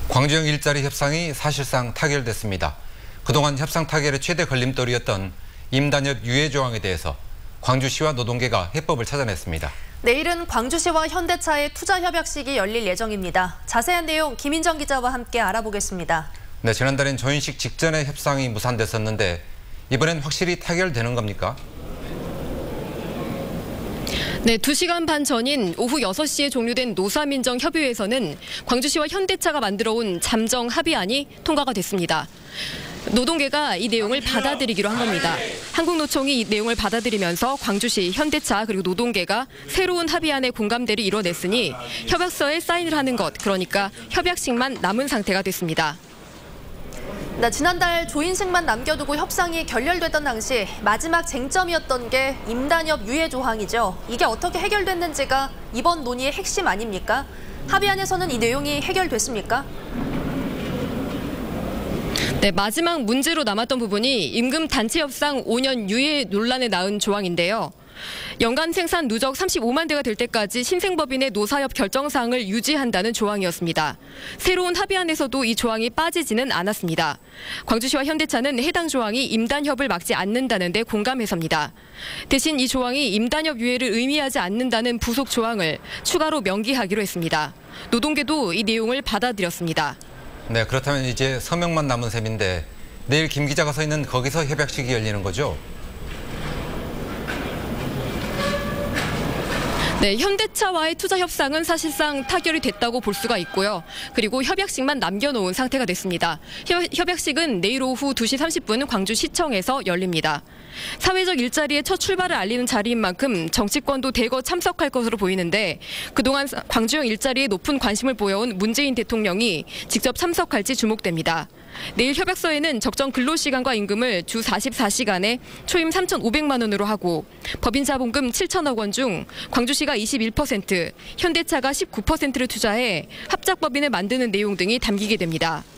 광주형 일자리 협상이 사실상 타결됐습니다. 그동안 협상 타결의 최대 걸림돌이었던 임단협 유예 조항에 대해서 광주시와 노동계가 해법을 찾아냈습니다. 내일은 광주시와 현대차의 투자 협약식이 열릴 예정입니다. 자세한 내용 김인정 기자와 함께 알아보겠습니다. 네, 지난달엔 조인식 직전에 협상이 무산됐었는데 이번엔 확실히 타결되는 겁니까? 네, 2시간 반 전인 오후 6시에 종료된 노사민정협의회에서는 광주시와 현대차가 만들어온 잠정 합의안이 통과가 됐습니다. 노동계가 이 내용을 받아들이기로 한 겁니다. 한국노총이 이 내용을 받아들이면서 광주시, 현대차 그리고 노동계가 새로운 합의안의 공감대를 이뤄냈으니 협약서에 사인을 하는 것, 그러니까 협약식만 남은 상태가 됐습니다. 네, 지난달 조인식만 남겨두고 협상이 결렬됐던 당시 마지막 쟁점이었던 게 임단협 유예 조항이죠. 이게 어떻게 해결됐는지가 이번 논의의 핵심 아닙니까? 합의안에서는 이 내용이 해결됐습니까? 네, 마지막 문제로 남았던 부분이 임금 단체 협상 5년 유예 논란에 낳은 조항인데요. 연간 생산 누적 35만 대가 될 때까지 신생법인의 노사협 결정사항을 유지한다는 조항이었습니다. 새로운 합의안에서도 이 조항이 빠지지는 않았습니다. 광주시와 현대차는 해당 조항이 임단협을 막지 않는다는 데 공감해서입니다. 대신 이 조항이 임단협 유예를 의미하지 않는다는 부속 조항을 추가로 명기하기로 했습니다. 노동계도 이 내용을 받아들였습니다. 네, 그렇다면 이제 서명만 남은 셈인데 내일 김 기자가 서 있는 거기서 협약식이 열리는 거죠? 네, 현대차와의 투자 협상은 사실상 타결이 됐다고 볼 수가 있고요. 그리고 협약식만 남겨놓은 상태가 됐습니다. 협약식은 내일 오후 2시 30분 광주시청에서 열립니다. 사회적 일자리의 첫 출발을 알리는 자리인 만큼 정치권도 대거 참석할 것으로 보이는데 그동안 광주형 일자리에 높은 관심을 보여온 문재인 대통령이 직접 참석할지 주목됩니다. 내일 협약서에는 적정 근로시간과 임금을 주 44시간에 초임 3,500만 원으로 하고 법인자본금 7천억 원 중 광주시가 21%, 현대차가 19%를 투자해 합작법인을 만드는 내용 등이 담기게 됩니다.